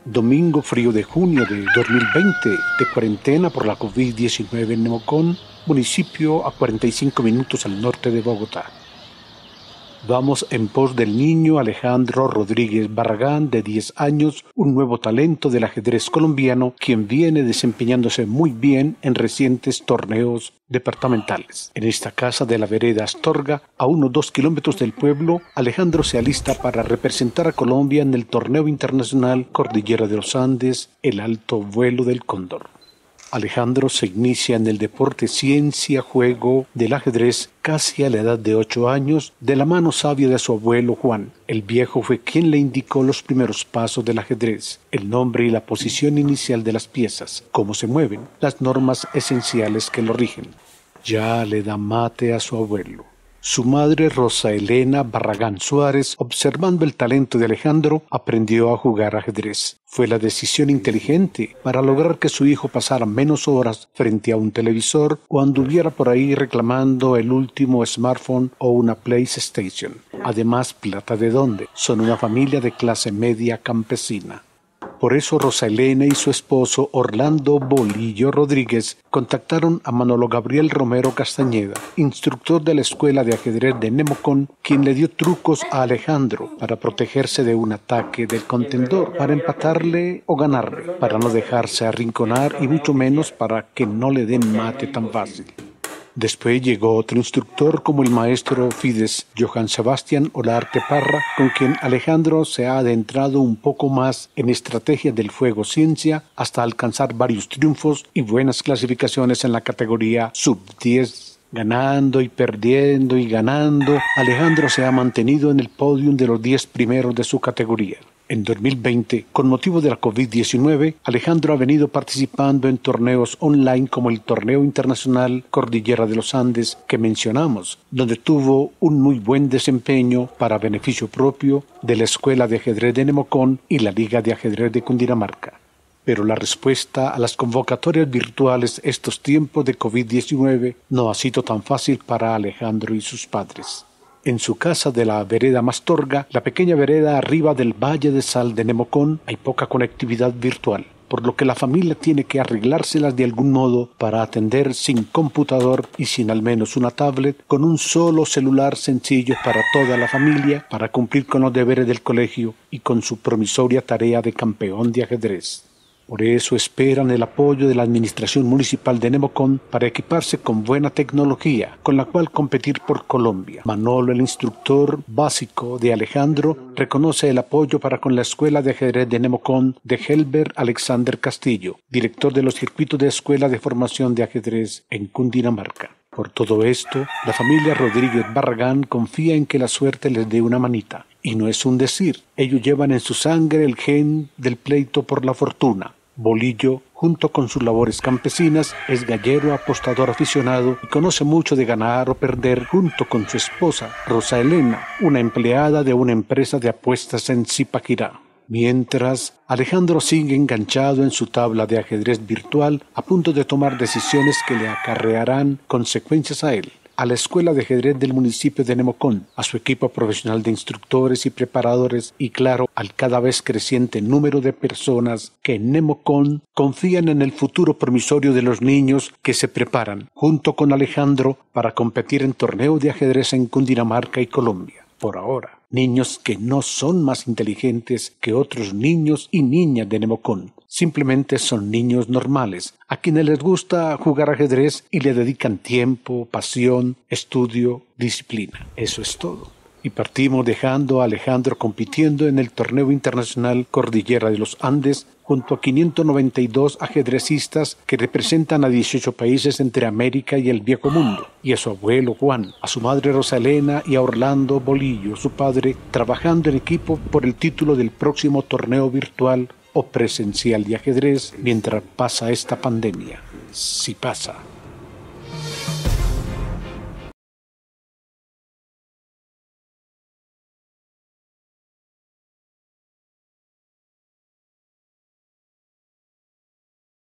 Domingo frío de junio de 2020, de cuarentena por la COVID-19 en Nemocón, municipio a 45 minutos al norte de Bogotá. Vamos en pos del niño Alejandro Rodríguez Barragán, de 10 años, un nuevo talento del ajedrez colombiano, quien viene desempeñándose muy bien en recientes torneos departamentales. En esta casa de la vereda Astorga, a unos 2 kilómetros del pueblo, Alejandro se alista para representar a Colombia en el torneo internacional Cordillera de los Andes, el alto vuelo del cóndor. Alejandro se inicia en el deporte ciencia-juego del ajedrez casi a la edad de 8 años, de la mano sabia de su abuelo Juan. El viejo fue quien le indicó los primeros pasos del ajedrez, el nombre y la posición inicial de las piezas, cómo se mueven, las normas esenciales que lo rigen. Ya le da mate a su abuelo. Su madre, Rosa Elena Barragán Suárez, observando el talento de Alejandro, aprendió a jugar ajedrez. Fue la decisión inteligente para lograr que su hijo pasara menos horas frente a un televisor o anduviera por ahí reclamando el último smartphone o una PlayStation. Además, plata de dónde, son una familia de clase media campesina. Por eso Rosa Elena y su esposo Orlando Bolillo Rodríguez contactaron a Manolo Gabriel Romero Castañeda, instructor de la Escuela de Ajedrez de Nemocón, quien le dio trucos a Alejandro para protegerse de un ataque del contendor, para empatarle o ganarle, para no dejarse arrinconar y mucho menos para que no le den mate tan fácil. Después llegó otro instructor como el maestro Fides Johann Sebastián Olarte Parra, con quien Alejandro se ha adentrado un poco más en estrategia del juego ciencia hasta alcanzar varios triunfos y buenas clasificaciones en la categoría sub-10. Ganando y perdiendo y ganando, Alejandro se ha mantenido en el podium de los 10 primeros de su categoría. En 2020, con motivo de la COVID-19, Alejandro ha venido participando en torneos online como el Torneo Internacional Cordillera de los Andes que mencionamos, donde tuvo un muy buen desempeño para beneficio propio de la Escuela de Ajedrez de Nemocón y la Liga de Ajedrez de Cundinamarca. Pero la respuesta a las convocatorias virtuales estos tiempos de COVID-19 no ha sido tan fácil para Alejandro y sus padres. En su casa de la vereda Mastorga, la pequeña vereda arriba del Valle de Sal de Nemocón, hay poca conectividad virtual, por lo que la familia tiene que arreglárselas de algún modo para atender sin computador y sin al menos una tablet, con un solo celular sencillo para toda la familia, para cumplir con los deberes del colegio y con su promisoria tarea de campeón de ajedrez. Por eso esperan el apoyo de la Administración Municipal de Nemocón para equiparse con buena tecnología, con la cual competir por Colombia. Manolo, el instructor básico de Alejandro, reconoce el apoyo para con la Escuela de Ajedrez de Nemocón de Helber Alexander Castillo, director de los circuitos de Escuela de Formación de Ajedrez en Cundinamarca. Por todo esto, la familia Rodríguez Barragán confía en que la suerte les dé una manita. Y no es un decir, ellos llevan en su sangre el gen del pleito por la fortuna. Bolillo, junto con sus labores campesinas, es gallero apostador aficionado y conoce mucho de ganar o perder junto con su esposa, Rosa Elena, una empleada de una empresa de apuestas en Zipaquirá. Mientras, Alejandro sigue enganchado en su tabla de ajedrez virtual, a punto de tomar decisiones que le acarrearán consecuencias a él, a la Escuela de Ajedrez del municipio de Nemocón, a su equipo profesional de instructores y preparadores y, claro, al cada vez creciente número de personas que en Nemocón confían en el futuro promisorio de los niños que se preparan, junto con Alejandro, para competir en torneos de ajedrez en Cundinamarca y Colombia. Por ahora, niños que no son más inteligentes que otros niños y niñas de Nemocón. Simplemente son niños normales, a quienes les gusta jugar ajedrez y le dedican tiempo, pasión, estudio, disciplina. Eso es todo. Y partimos dejando a Alejandro compitiendo en el Torneo Internacional Cordillera de los Andes junto a 592 ajedrecistas que representan a 18 países entre América y el Viejo Mundo, y a su abuelo Juan, a su madre Rosa Elena y a Orlando Bolillo, su padre, trabajando en equipo por el título del próximo torneo virtual o presencial de ajedrez mientras pasa esta pandemia. Si pasa.